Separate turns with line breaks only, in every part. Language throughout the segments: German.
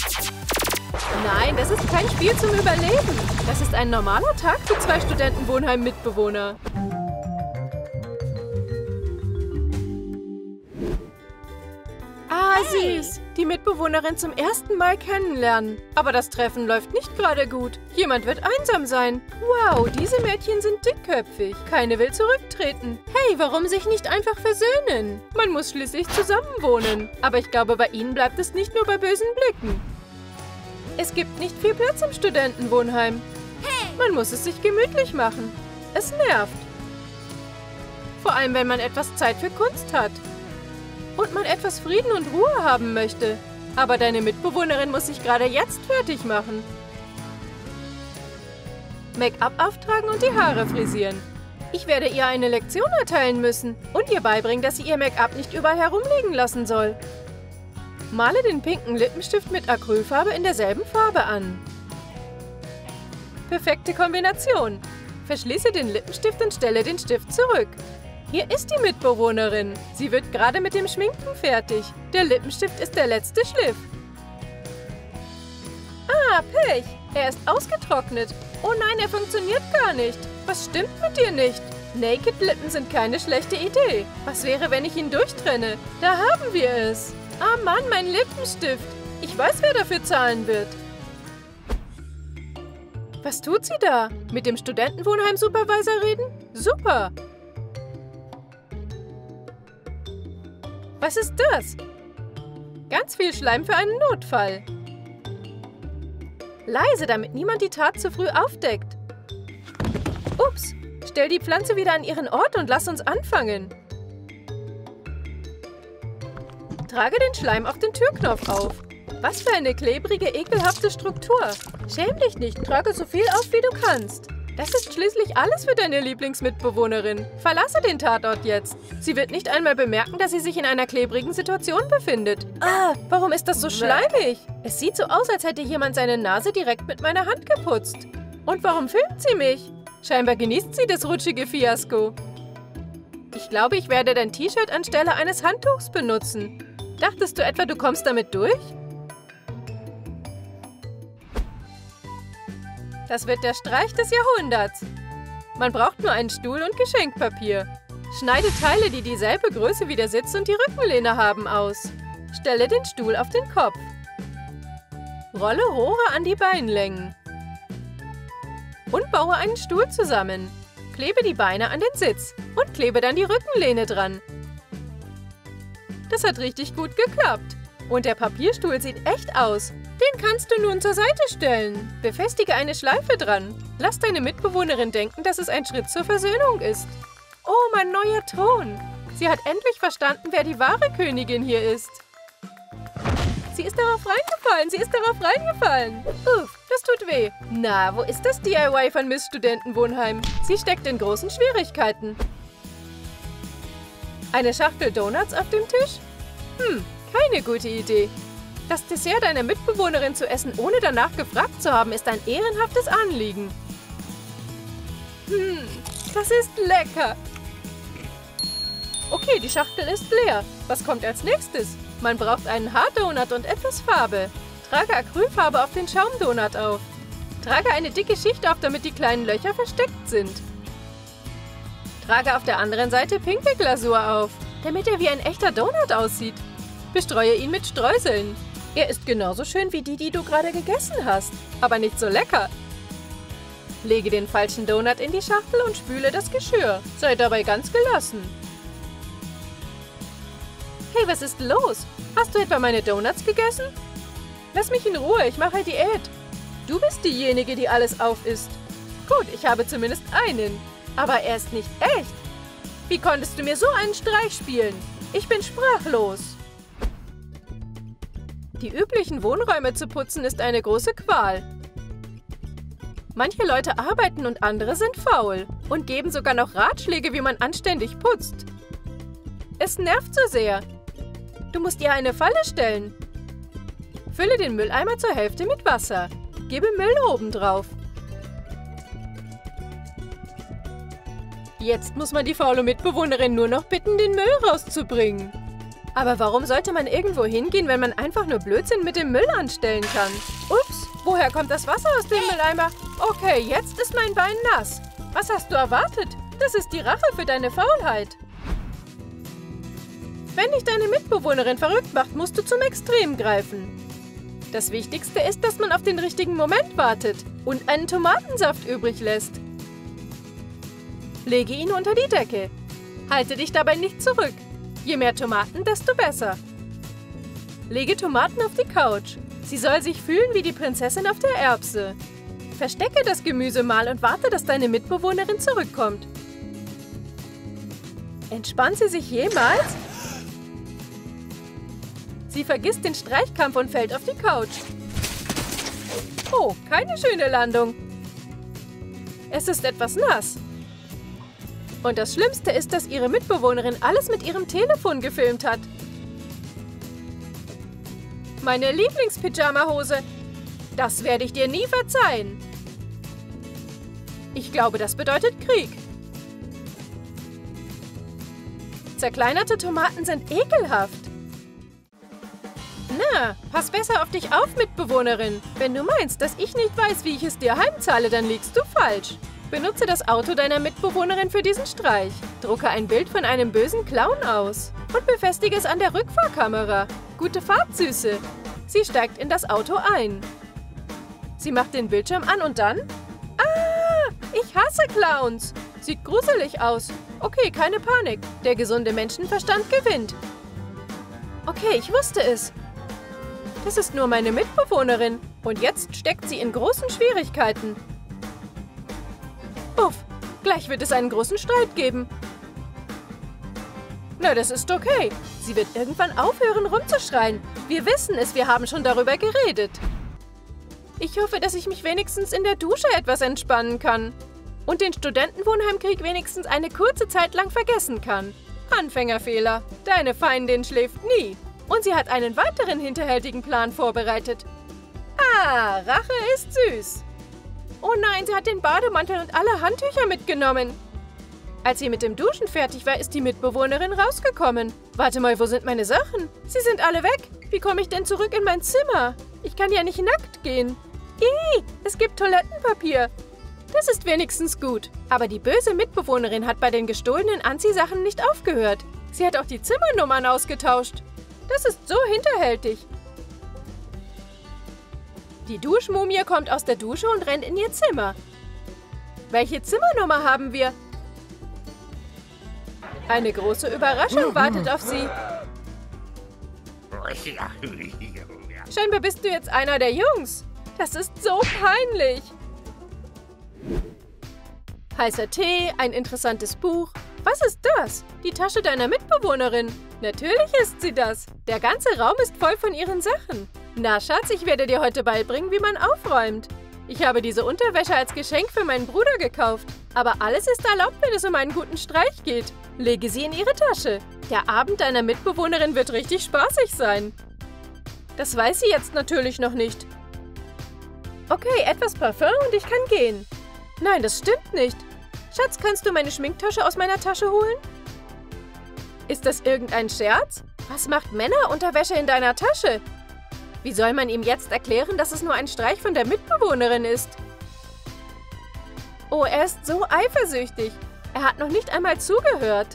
Nein, das ist kein Spiel zum Überleben. Das ist ein normaler Tag für 2 Studentenwohnheim-Mitbewohner. Ah, süß. Die Mitbewohnerin zum ersten Mal kennenlernen. Aber das Treffen läuft nicht gerade gut. Jemand wird einsam sein. Wow, diese Mädchen sind dickköpfig. Keine will zurücktreten. Hey, warum sich nicht einfach versöhnen? Man muss schließlich zusammenwohnen. Aber ich glaube, bei ihnen bleibt es nicht nur bei bösen Blicken. Es gibt nicht viel Platz im Studentenwohnheim. Man muss es sich gemütlich machen. Es nervt. Vor allem, wenn man etwas Zeit für Kunst hat. Und man etwas Frieden und Ruhe haben möchte. Aber deine Mitbewohnerin muss sich gerade jetzt fertig machen. Make-up auftragen und die Haare frisieren. Ich werde ihr eine Lektion erteilen müssen und ihr beibringen, dass sie ihr Make-up nicht überall herumliegen lassen soll. Male den pinken Lippenstift mit Acrylfarbe in derselben Farbe an. Perfekte Kombination. Verschließe den Lippenstift und stelle den Stift zurück. Hier ist die Mitbewohnerin. Sie wird gerade mit dem Schminken fertig. Der Lippenstift ist der letzte Schliff. Ah, Pech. Er ist ausgetrocknet. Oh nein, er funktioniert gar nicht. Was stimmt mit dir nicht? Naked-Lippen sind keine schlechte Idee. Was wäre, wenn ich ihn durchtrenne? Da haben wir es. Ah Mann, mein Lippenstift. Ich weiß, wer dafür zahlen wird. Was tut sie da? Mit dem Studentenwohnheim-Supervisor reden? Super. Was ist das? Ganz viel Schleim für einen Notfall. Leise, damit niemand die Tat zu früh aufdeckt. Ups, stell die Pflanze wieder an ihren Ort und lass uns anfangen. Trage den Schleim auf den Türknopf auf. Was für eine klebrige, ekelhafte Struktur. Schäm dich nicht, trage so viel auf, wie du kannst. Das ist schließlich alles für deine Lieblingsmitbewohnerin. Verlasse den Tatort jetzt. Sie wird nicht einmal bemerken, dass sie sich in einer klebrigen Situation befindet. Ah, warum ist das so schleimig? Es sieht so aus, als hätte jemand seine Nase direkt mit meiner Hand geputzt. Und warum filmt sie mich? Scheinbar genießt sie das rutschige Fiasko. Ich glaube, ich werde dein T-Shirt anstelle eines Handtuchs benutzen. Dachtest du etwa, du kommst damit durch? Das wird der Streich des Jahrhunderts. Man braucht nur einen Stuhl und Geschenkpapier. Schneide Teile, die dieselbe Größe wie der Sitz und die Rückenlehne haben, aus. Stelle den Stuhl auf den Kopf. Rolle Rohre an die Beinlängen. Und baue einen Stuhl zusammen. Klebe die Beine an den Sitz und klebe dann die Rückenlehne dran. Das hat richtig gut geklappt. Und der Papierstuhl sieht echt aus. Den kannst du nun zur Seite stellen. Befestige eine Schleife dran. Lass deine Mitbewohnerin denken, dass es ein Schritt zur Versöhnung ist. Oh, mein neuer Ton. Sie hat endlich verstanden, wer die wahre Königin hier ist. Sie ist darauf reingefallen. Uff, das tut weh. Na, wo ist das DIY von Miss Studentenwohnheim? Sie steckt in großen Schwierigkeiten. Eine Schachtel Donuts auf dem Tisch? Keine gute Idee. Das Dessert deiner Mitbewohnerin zu essen, ohne danach gefragt zu haben, ist ein ehrenhaftes Anliegen. Das ist lecker. Okay, die Schachtel ist leer. Was kommt als nächstes? Man braucht einen Haardonut und etwas Farbe. Trage Acrylfarbe auf den Schaumdonut auf. Trage eine dicke Schicht auf, damit die kleinen Löcher versteckt sind. Trage auf der anderen Seite pinke Glasur auf, damit er wie ein echter Donut aussieht. Bestreue ihn mit Streuseln. Er ist genauso schön wie die du gerade gegessen hast, aber nicht so lecker. Lege den falschen Donut in die Schachtel und spüle das Geschirr. Sei dabei ganz gelassen. Hey, was ist los? Hast du etwa meine Donuts gegessen? Lass mich in Ruhe, ich mache Diät. Du bist diejenige, die alles aufisst. Gut, ich habe zumindest einen. Aber er ist nicht echt. Wie konntest du mir so einen Streich spielen? Ich bin sprachlos. Die üblichen Wohnräume zu putzen ist eine große Qual. Manche Leute arbeiten und andere sind faul und geben sogar noch Ratschläge, wie man anständig putzt. Es nervt so sehr. Du musst ihr eine Falle stellen. Fülle den Mülleimer zur Hälfte mit Wasser. Gebe Müll obendrauf. Jetzt muss man die faule Mitbewohnerin nur noch bitten, den Müll rauszubringen. Aber warum sollte man irgendwo hingehen, wenn man einfach nur Blödsinn mit dem Müll anstellen kann? Ups, woher kommt das Wasser aus dem Mülleimer? Okay, jetzt ist mein Bein nass. Was hast du erwartet? Das ist die Rache für deine Faulheit. Wenn dich deine Mitbewohnerin verrückt macht, musst du zum Extrem greifen. Das Wichtigste ist, dass man auf den richtigen Moment wartet und einen Tomatensaft übrig lässt. Lege ihn unter die Decke. Halte dich dabei nicht zurück. Je mehr Tomaten, desto besser. Lege Tomaten auf die Couch. Sie soll sich fühlen wie die Prinzessin auf der Erbse. Verstecke das Gemüse mal und warte, dass deine Mitbewohnerin zurückkommt. Entspannt sie sich jemals? Sie vergisst den Streichkampf und fällt auf die Couch. Oh, keine schöne Landung. Es ist etwas nass. Und das Schlimmste ist, dass ihre Mitbewohnerin alles mit ihrem Telefon gefilmt hat. Meine Lieblingspyjama-Hose. Das werde ich dir nie verzeihen. Ich glaube, das bedeutet Krieg. Zerkleinerte Tomaten sind ekelhaft. Na, pass besser auf dich auf, Mitbewohnerin. Wenn du meinst, dass ich nicht weiß, wie ich es dir heimzahle, dann liegst du falsch. Benutze das Auto deiner Mitbewohnerin für diesen Streich. Drucke ein Bild von einem bösen Clown aus und befestige es an der Rückfahrkamera. Gute Fahrt, Süße. Sie steigt in das Auto ein. Sie macht den Bildschirm an und dann... Ah, ich hasse Clowns. Sieht gruselig aus. Okay, keine Panik. Der gesunde Menschenverstand gewinnt. Okay, ich wusste es. Das ist nur meine Mitbewohnerin. Und jetzt steckt sie in großen Schwierigkeiten. Uff, gleich wird es einen großen Streit geben. Na, das ist okay. Sie wird irgendwann aufhören, rumzuschreien. Wir wissen es, wir haben schon darüber geredet. Ich hoffe, dass ich mich wenigstens in der Dusche etwas entspannen kann. Und den Studentenwohnheimkrieg wenigstens eine kurze Zeit lang vergessen kann. Anfängerfehler. Deine Feindin schläft nie. Und sie hat einen weiteren hinterhältigen Plan vorbereitet. Ah, Rache ist süß. Oh nein, sie hat den Bademantel und alle Handtücher mitgenommen. Als sie mit dem Duschen fertig war, ist die Mitbewohnerin rausgekommen. Warte mal, wo sind meine Sachen? Sie sind alle weg. Wie komme ich denn zurück in mein Zimmer? Ich kann ja nicht nackt gehen. Es gibt Toilettenpapier. Das ist wenigstens gut. Aber die böse Mitbewohnerin hat bei den gestohlenen Anziehsachen nicht aufgehört. Sie hat auch die Zimmernummern ausgetauscht. Das ist so hinterhältig. Die Duschmumie kommt aus der Dusche und rennt in ihr Zimmer. Welche Zimmernummer haben wir? Eine große Überraschung wartet auf sie. Scheinbar bist du jetzt einer der Jungs. Das ist so peinlich. Heißer Tee, ein interessantes Buch. Was ist das? Die Tasche deiner Mitbewohnerin. Natürlich ist sie das. Der ganze Raum ist voll von ihren Sachen. Na, Schatz, ich werde dir heute beibringen, wie man aufräumt. Ich habe diese Unterwäsche als Geschenk für meinen Bruder gekauft. Aber alles ist erlaubt, wenn es um einen guten Streich geht. Lege sie in ihre Tasche. Der Abend deiner Mitbewohnerin wird richtig spaßig sein. Das weiß sie jetzt natürlich noch nicht. Okay, etwas Parfum und ich kann gehen. Nein, das stimmt nicht. Schatz, kannst du meine Schminktasche aus meiner Tasche holen? Ist das irgendein Scherz? Was macht Männerunterwäsche in deiner Tasche? Wie soll man ihm jetzt erklären, dass es nur ein Streich von der Mitbewohnerin ist? Oh, er ist so eifersüchtig. Er hat noch nicht einmal zugehört.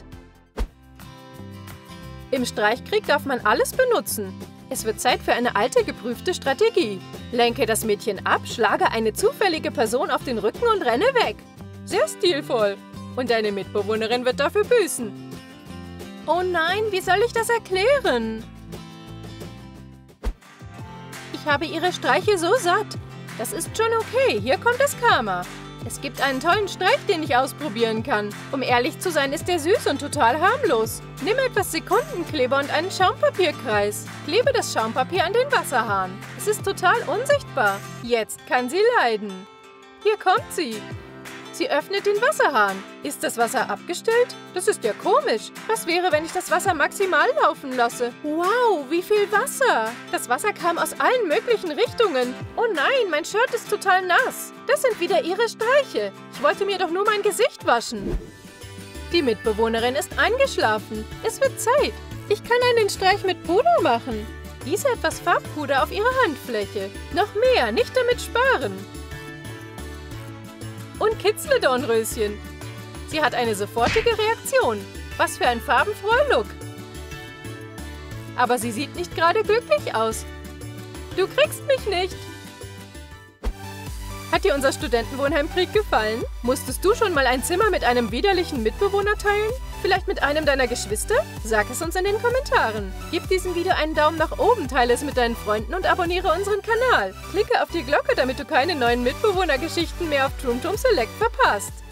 Im Streichkrieg darf man alles benutzen. Es wird Zeit für eine alte, geprüfte Strategie. Lenke das Mädchen ab, schlage eine zufällige Person auf den Rücken und renne weg. Sehr stilvoll. Und deine Mitbewohnerin wird dafür büßen. Oh nein, wie soll ich das erklären? Ich habe ihre Streiche so satt. Das ist schon okay, hier kommt das Karma. Es gibt einen tollen Streich, den ich ausprobieren kann. Um ehrlich zu sein, ist der süß und total harmlos. Nimm etwas Sekundenkleber und einen Schaumpapierkreis. Klebe das Schaumpapier an den Wasserhahn. Es ist total unsichtbar. Jetzt kann sie leiden. Hier kommt sie. Sie öffnet den Wasserhahn. Ist das Wasser abgestellt? Das ist ja komisch. Was wäre, wenn ich das Wasser maximal laufen lasse? Wow, wie viel Wasser! Das Wasser kam aus allen möglichen Richtungen. Oh nein, mein Shirt ist total nass. Das sind wieder ihre Streiche. Ich wollte mir doch nur mein Gesicht waschen. Die Mitbewohnerin ist eingeschlafen. Es wird Zeit. Ich kann einen Streich mit Puder machen. Gieße etwas Farbpuder auf ihre Handfläche. Noch mehr, nicht damit sparen. Und kitzle Dornröschen. Sie hat eine sofortige Reaktion. Was für ein farbenfroher Look. Aber sie sieht nicht gerade glücklich aus. Du kriegst mich nicht. Hat dir unser Studentenwohnheimkrieg gefallen? Musstest du schon mal ein Zimmer mit einem widerlichen Mitbewohner teilen? Vielleicht mit einem deiner Geschwister? Sag es uns in den Kommentaren. Gib diesem Video einen Daumen nach oben, teile es mit deinen Freunden und abonniere unseren Kanal. Klicke auf die Glocke, damit du keine neuen Mitbewohnergeschichten mehr auf Troomtom Select verpasst.